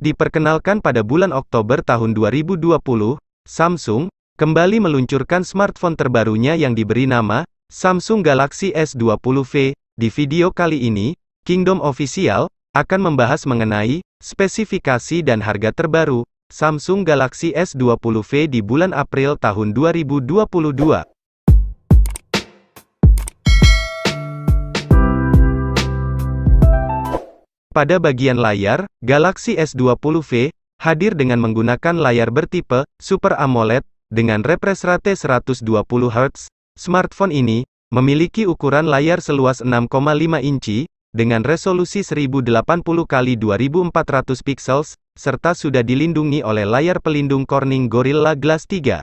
Diperkenalkan pada bulan Oktober tahun 2020, Samsung kembali meluncurkan smartphone terbarunya yang diberi nama Samsung Galaxy S20 Di video kali ini, Kingdom Official akan membahas mengenai spesifikasi dan harga terbaru Samsung Galaxy S20 di bulan April tahun 2022. Pada bagian layar, Galaxy S20 hadir dengan menggunakan layar bertipe Super AMOLED dengan refresh rate 120 Hz. Smartphone ini memiliki ukuran layar seluas 6,5 inci dengan resolusi 1080 x 2400 pixels serta sudah dilindungi oleh layar pelindung Corning Gorilla Glass 3.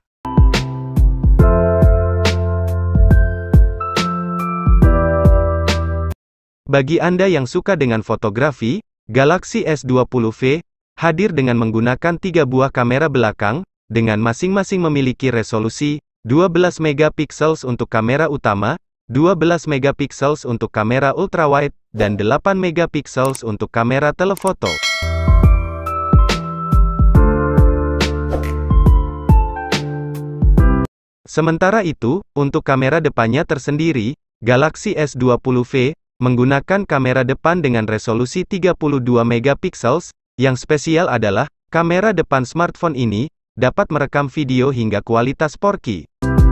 Bagi Anda yang suka dengan fotografi, Galaxy S20 hadir dengan menggunakan 3 buah kamera belakang, dengan masing-masing memiliki resolusi 12 megapiksel untuk kamera utama, 12 megapiksel untuk kamera ultrawide, dan 8 megapiksel untuk kamera telefoto. Sementara itu, untuk kamera depannya tersendiri, Galaxy S20 menggunakan kamera depan dengan resolusi 32 megapiksel. Yang spesial adalah, kamera depan smartphone ini dapat merekam video hingga kualitas 4K.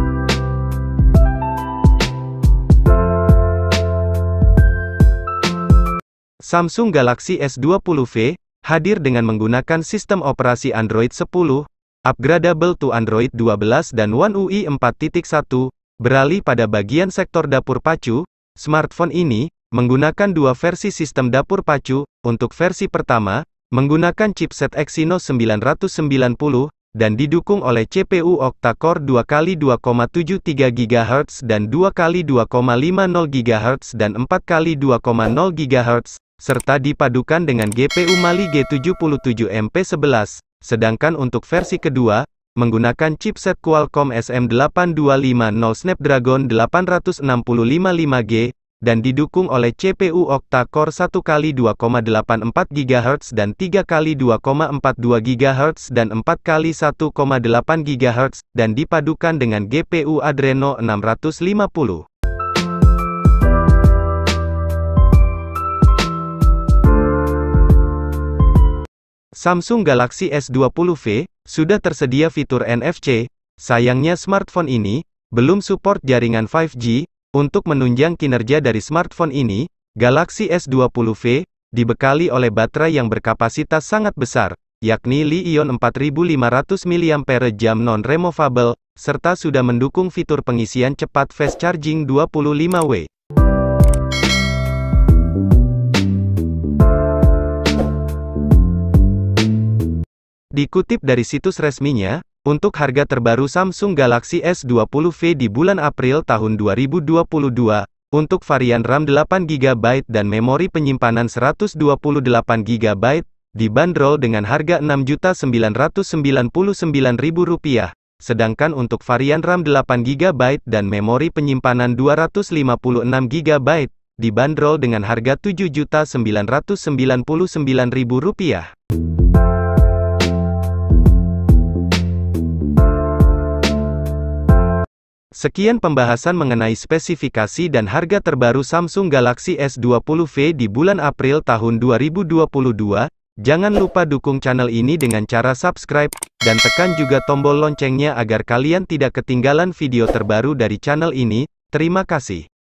Samsung Galaxy S20 hadir dengan menggunakan sistem operasi Android 10, upgradable to Android 12 dan One UI 4.1, beralih pada bagian sektor dapur pacu. Smartphone ini menggunakan dua versi sistem dapur pacu. Untuk versi pertama, menggunakan chipset Exynos 990, dan didukung oleh CPU octa-core 2x2,73 GHz dan 2x2,50 GHz dan 4x2,0 GHz, serta dipadukan dengan GPU Mali G77MP11. Sedangkan untuk versi kedua, menggunakan chipset Qualcomm SM8250 Snapdragon 865 5G, dan didukung oleh CPU octa-core 1x2,84 GHz dan 3x2,42 GHz dan 4x1,8 GHz, dan dipadukan dengan GPU Adreno 650. Samsung Galaxy S20 sudah tersedia fitur NFC, sayangnya smartphone ini belum support jaringan 5G. Untuk menunjang kinerja dari smartphone ini, Galaxy S20 dibekali oleh baterai yang berkapasitas sangat besar, yakni Li-ion 4500 mAh non-removable, serta sudah mendukung fitur pengisian cepat fast charging 25W. Dikutip dari situs resminya, untuk harga terbaru Samsung Galaxy S20 di bulan April tahun 2022, untuk varian RAM 8GB dan memori penyimpanan 128GB, dibanderol dengan harga Rp6.999.000, sedangkan untuk varian RAM 8GB dan memori penyimpanan 256GB, dibanderol dengan harga Rp7.999.000. Sekian pembahasan mengenai spesifikasi dan harga terbaru Samsung Galaxy S20 di bulan April tahun 2022. Jangan lupa dukung channel ini dengan cara subscribe, dan tekan juga tombol loncengnya agar kalian tidak ketinggalan video terbaru dari channel ini. Terima kasih.